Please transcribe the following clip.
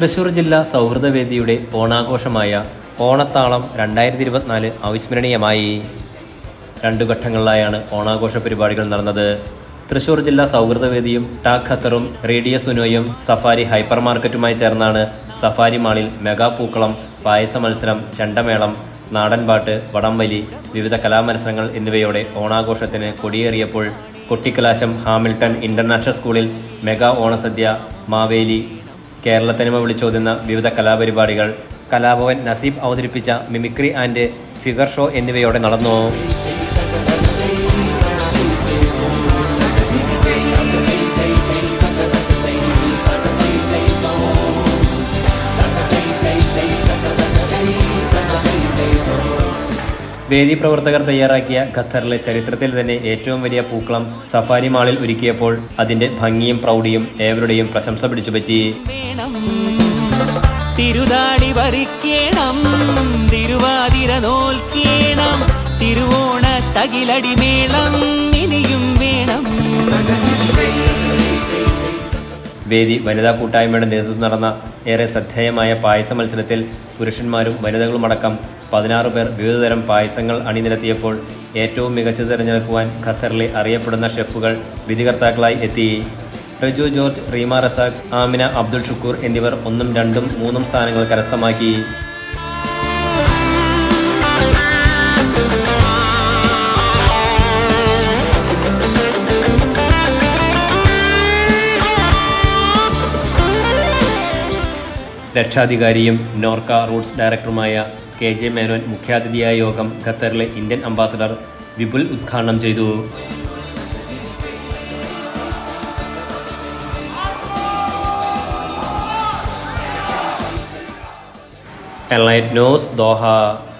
തൃശൂർ ജില്ലാ സൗഹൃദവേദിയുടെ ഓണാഘോഷമായ ഓണത്താളം 2024 അവിസ്മരണീയമായി. 2 ഘട്ടങ്ങളിലായാണ് ഓണാഘോഷ പരിപാടികൾ നടന്നത്. തൃശൂർ ജില്ലാ സൗഹൃദവേദിയും ടാക് ഖത്തറും റേഡിയോ സുനോയും സഫാരി ഹൈപ്പർ മാർക്കറ്റുമായി ചേർന്നാണ് സഫാരി മാളിൽ മെഗാ പൂക്കളം, പായസ മത്സരം, ചെണ്ടമേളം, നാടൻപാട്ട്, വടംവലി, വിവിധ കലാമത്സരങ്ങൾ എന്നിവയോടെ ഓണാഘോഷത്തിന് കൊടിയേറിയപ്പോൾ കൊട്ടിക്കലാശം ഹാമിൽട്ടൺ ഇന്റർനാഷണൽ സ്കൂളിൽ മെഗാ ഓണസദ്യ, മാവേലി, കേരളത്തനിമ വിളിച്ചോതുന്ന വിവിധ കലാപരിപാടികൾ, കലാഭവൻ നസീബ് അവതരിപ്പിച്ച മിമിക്രി ആൻഡ് ഫിഗർ ഷോ എന്നിവയോടെ നടന്നു. വേദി പ്രവർത്തകർ തയ്യാറാക്കിയ ഖത്തറിലെ ചരിത്രത്തിൽ തന്നെ ഏറ്റവും വലിയ പൂക്കളം സഫാരി മാളിൽ ഒരുക്കിയപ്പോൾ അതിന്റെ ഭംഗിയും പ്രൗഢിയും ഏവരുടെയും പ്രശംസ പിടിച്ചുപറ്റി. തിരുതാടി വരിക്കേണം, തിരുവാതിര നോൽക്കേണം, തിരുവോണ തകിലടി മേളം ഇനിയും വേണം. വേദി വനിതാ കൂട്ടായ്മയുടെ നേതൃത്വം നടന്ന ഏറെ ശ്രദ്ധേയമായ പായസ മത്സരത്തിൽ പുരുഷന്മാരും വനിതകളുമടക്കം 16 പേർ വിവിധതരം പായസങ്ങൾ അണിനിരത്തിയപ്പോൾ ഏറ്റവും മികച്ചത് തിരഞ്ഞെടുക്കുവാൻ ഖത്തറിലെ അറിയപ്പെടുന്ന ഷെഫുകൾ വിധികർത്താക്കളായി എത്തി. റജു ജോർജ്, റീമ റസാഖ്, ആമിന അബ്ദുൾ ഷുക്കൂർ എന്നിവർ 1, 2, 3 സ്ഥാനങ്ങൾ കരസ്ഥമാക്കി. രക്ഷാധികാരിയും നോർക്ക റൂട്ട്സ് ഡയറക്ടറുമായ KJ മേനോൻ മുഖ്യാതിഥിയായ യോഗം ഖത്തറിലെ ഇന്ത്യൻ അംബാസഡർ വിപുൽ ഉദ്ഘാടനം ചെയ്തു. Enlight news, Doha.